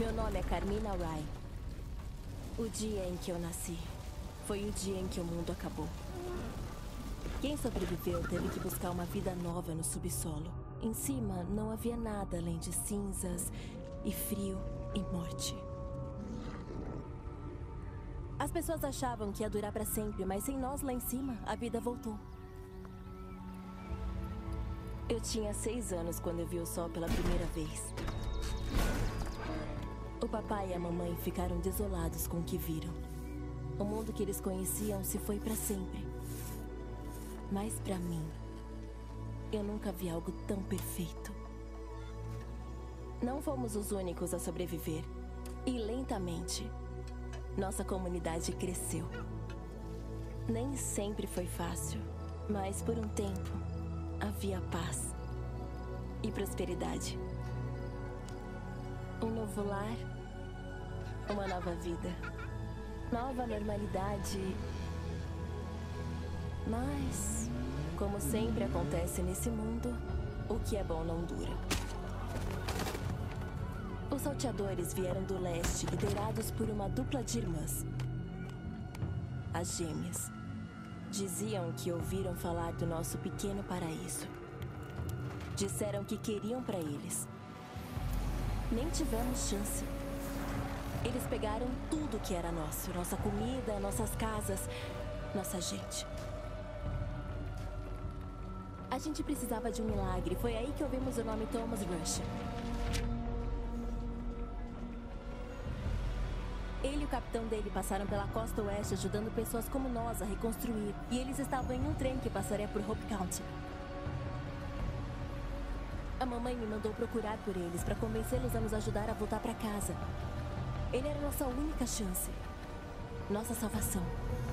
Meu nome é Carmina Rye. O dia em que eu nasci foi o dia em que o mundo acabou. Quem sobreviveu teve que buscar uma vida nova no subsolo. Em cima não havia nada além de cinzas e frio e morte. As pessoas achavam que ia durar para sempre, mas sem nós lá em cima, a vida voltou. Eu tinha 6 anos quando eu vi o sol pela primeira vez. O papai e a mamãe ficaram desolados com o que viram. O mundo que eles conheciam se foi para sempre. Mas para mim, eu nunca vi algo tão perfeito. Não fomos os únicos a sobreviver. E lentamente, nossa comunidade cresceu. Nem sempre foi fácil, mas por um tempo havia paz e prosperidade. Um novo lar, uma nova vida, nova normalidade. Mas, como sempre acontece nesse mundo, o que é bom não dura. Os salteadores vieram do leste, liderados por uma dupla de irmãs. As gêmeas. Diziam que ouviram falar do nosso pequeno paraíso. Disseram que queriam para eles. Nem tivemos chance. Eles pegaram tudo que era nosso. Nossa comida, nossas casas, nossa gente. A gente precisava de um milagre. Foi aí que ouvimos o nome Thomas Rush. Ele e o capitão dele passaram pela costa oeste ajudando pessoas como nós a reconstruir. E eles estavam em um trem que passaria por Hope County. A mamãe me mandou procurar por eles para convencê-los a nos ajudar a voltar para casa. Ele era nossa única chance. Nossa salvação.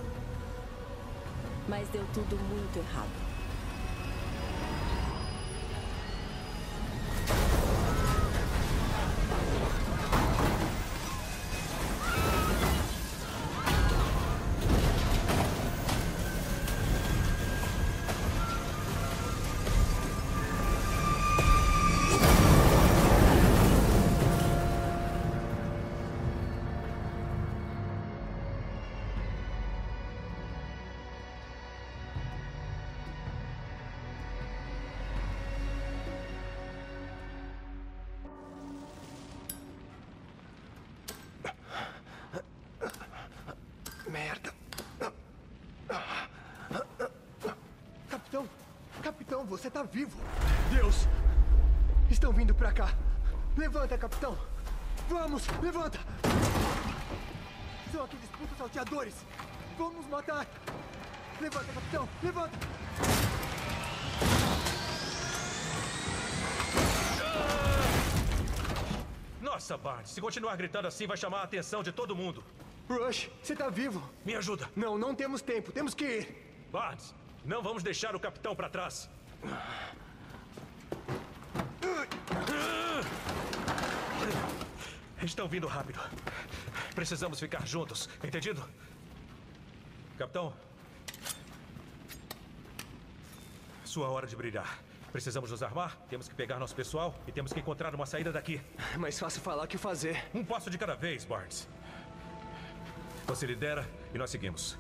Mas deu tudo muito errado. Merda. Capitão! Capitão, você tá vivo! Deus! Estão vindo pra cá! Levanta, capitão! Vamos! Levanta! São aqueles putos salteadores! Vão nos matar! Levanta, capitão! Levanta! Nossa, Barnes, se continuar gritando assim vai chamar a atenção de todo mundo. Rush, você tá vivo? Me ajuda. Não, não temos tempo. Temos que ir. Barnes, não vamos deixar o capitão pra trás. Estão vindo rápido. Precisamos ficar juntos, entendido? Capitão. Sua hora de brilhar. Precisamos nos armar, temos que pegar nosso pessoal e temos que encontrar uma saída daqui. É mais fácil falar que fazer. Um passo de cada vez, Barnes. Você lidera e nós seguimos.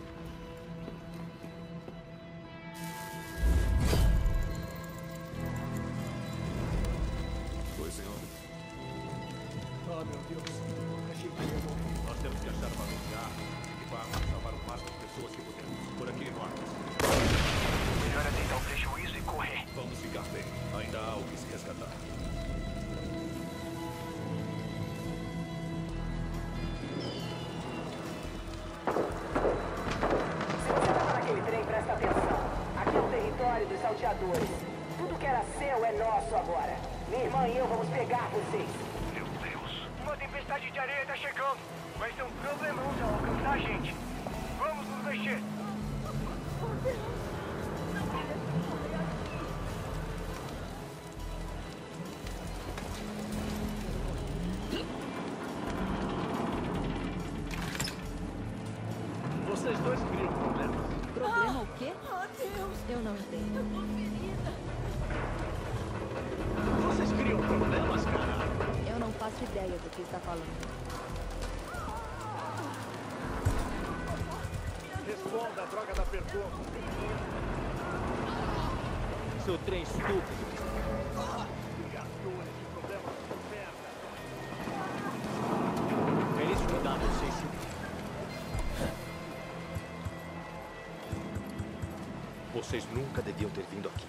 Oi, senhor. Oh, meu Deus. Achei que ia morrer. Nós temos que achar uma lugar e equipar e salvar o máximo de pessoas que pudermos. Por aqui, Barnes. Melhor é tentar o prejuízo e correr. Vamos ficar bem. Ainda há o que se resgatar. Presta atenção. Aqui é o território dos salteadores. Tudo que era seu é nosso agora. Minha irmã e eu vamos pegar vocês. Meu Deus. Uma tempestade de areia tá chegando. Vai ser um problemão se ela alcançar a gente. Vamos nos mexer. Vocês dois criam problemas. Problema o quê? Oh, Deus! Eu não entendo. Eu tô ferida. Vocês criam problemas, cara. Eu não faço faço ideia do que está falando. Responda, a droga da pergunta. Seu trem estúpido. Criaturas de problemas com merda. É isso que dá, não sei se... Vocês nunca deviam ter vindo aqui.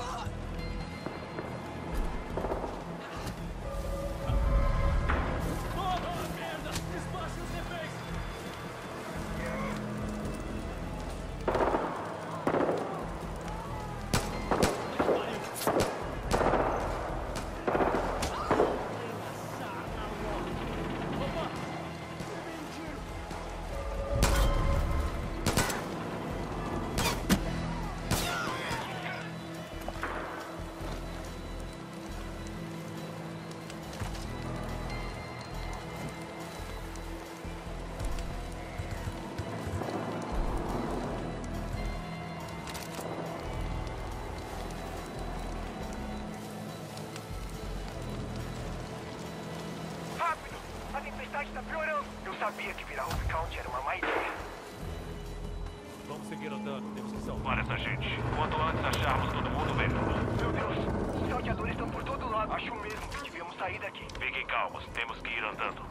A tempestade está piorando. Eu sabia que virar Hope Count era uma má ideia. Vamos seguir andando, temos que salvar. Para essa gente. Quanto antes acharmos todo mundo, melhor. Meu Deus, os salteadores estão por todo lado. Acho mesmo que devíamos sair daqui. Fiquem calmos, temos que ir andando.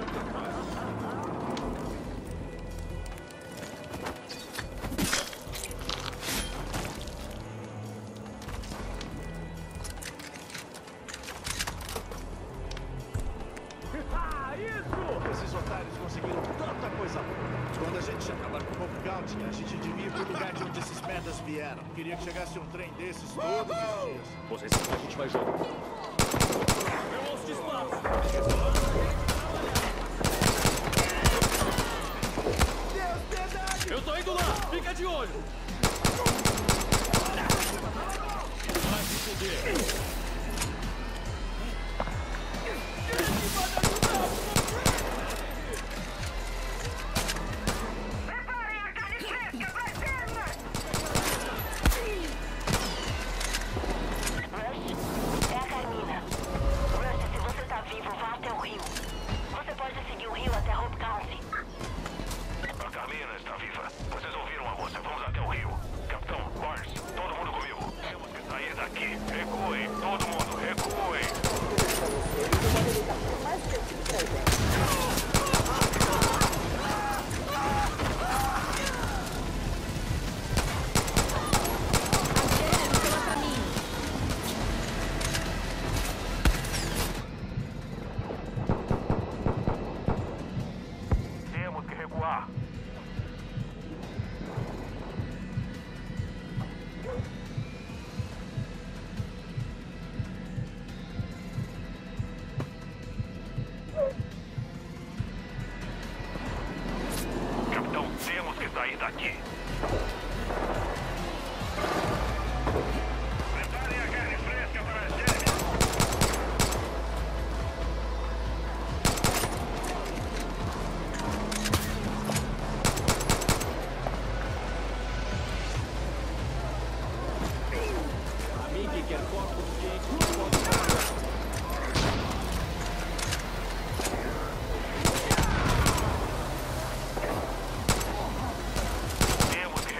Esses otários conseguiram tanta coisa boa. Quando a gente acabar com o Hope Count, a gente devia ir pro lugar de onde esses merdas vieram. Queria que chegasse um trem desses todos os dias. Vocês sabem que a gente vai junto. Eu ouço disparos! Eu tô indo lá! Fica de olho! Vai se fuder! Preparem a carne fresca pra cena! Rush, é a Carmina. Rush, se você tá vivo, vá até o rio. Você pode seguir o rio até Hope County. A Carmina está viva. Vocês ouviram a moça? Vamos até o rio. Capitão, Barnes, todo mundo comigo. Temos que sair daqui. Recuem, todo mundo, recuem. Temos que recuar. Capitão, temos que sair daqui. Preparem a carne fresca para a gente. A mim que quer corpos quentes, pode... Temos que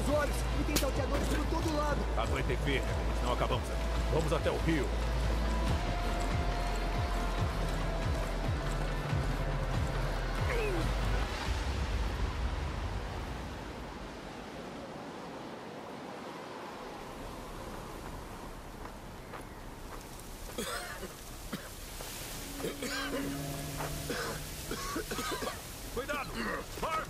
os olhos e tem salteadores por todo lado. Aguentem firme, não acabamos aqui. Vamos até o rio. Cuidado! Barnes!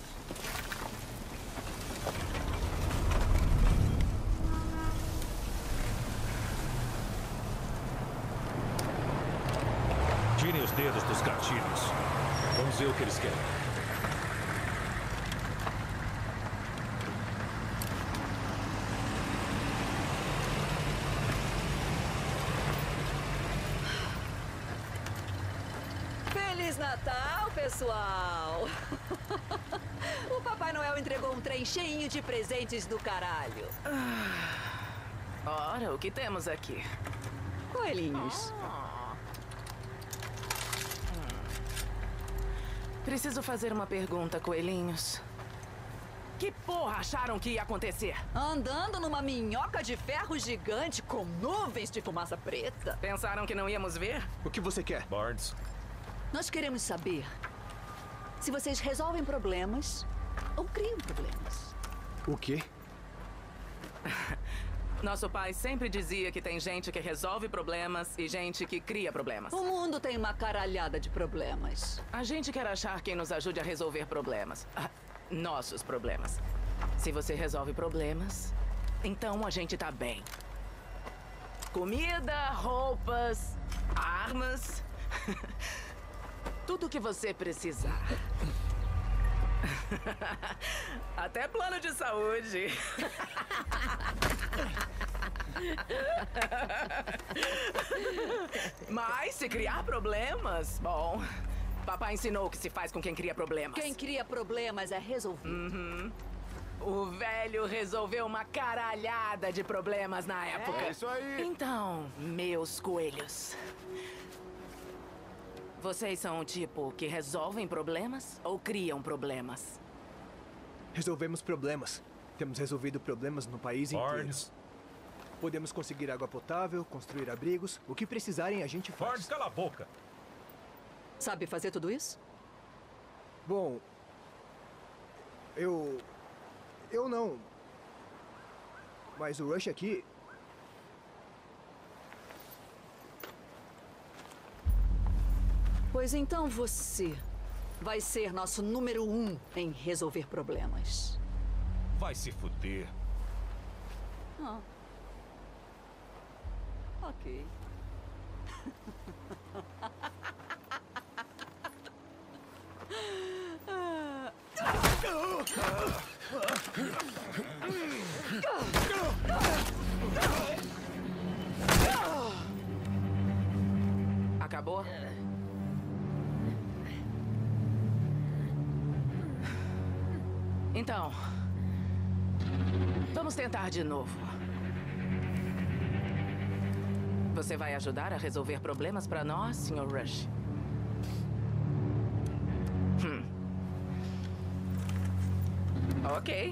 Tirem os dedos dos gatilhos. Vamos ver o que eles querem. Feliz Natal, pessoal! O Papai Noel entregou um trem cheinho de presentes do caralho. Ora, o que temos aqui? Coelhinhos. Preciso fazer uma pergunta, coelhinhos. Que porra acharam que ia acontecer? Andando numa minhoca de ferro gigante com nuvens de fumaça preta. Pensaram que não íamos ver? O que você quer? Barnes. Nós queremos saber se vocês resolvem problemas ou criam problemas. O quê? Nosso pai sempre dizia que tem gente que resolve problemas e gente que cria problemas. O mundo tem uma caralhada de problemas. A gente quer achar quem nos ajude a resolver problemas. Nossos problemas. Se você resolve problemas, então a gente tá bem. Comida, roupas, armas. Tudo o que você precisar. Até plano de saúde. Mas se criar problemas, bom, papai ensinou o que se faz com quem cria problemas. Quem cria problemas é resolvido. O velho resolveu uma caralhada de problemas na época. É isso aí. Então, meus coelhos, vocês são o tipo que resolvem problemas ou criam problemas? Resolvemos problemas. Temos resolvido problemas no país Barnes. inteiro. Podemos conseguir água potável, construir abrigos. O que precisarem, a gente faz. Barnes, cala a boca. Sabe fazer tudo isso? Bom, eu não. Mas o Rush aqui... Pois então você vai ser nosso número 1 em resolver problemas. Vai se fuder. Ah. Ok. Acabou? Então, vamos tentar de novo. Você vai ajudar a resolver problemas para nós, Sr. Rush? Ok.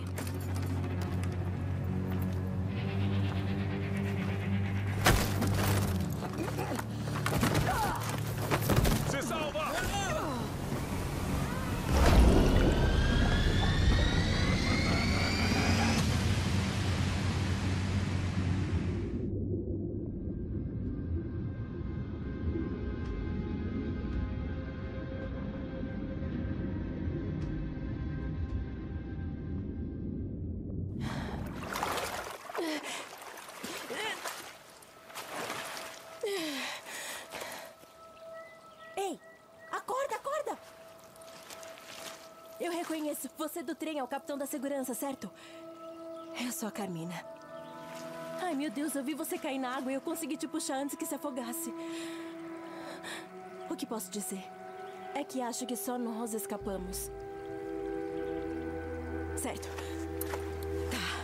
Se salva! Ei, acorda, acorda! Eu reconheço. Você do trem é o capitão da segurança, certo? Eu sou a Carmina. Ai, meu Deus, eu vi você cair na água e eu consegui te puxar antes que se afogasse. O que posso dizer? É que acho que só nós escapamos. Certo. Tá.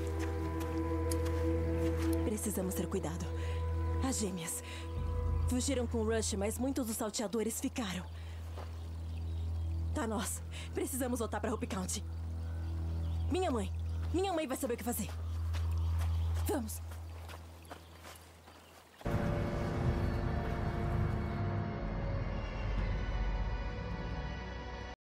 Precisamos ter cuidado. As gêmeas fugiram com o Rush, mas muitos dos salteadores ficaram. Tá, nós precisamos voltar pra Hope County. Minha mãe, Minha mãe vai saber o que fazer. Vamos.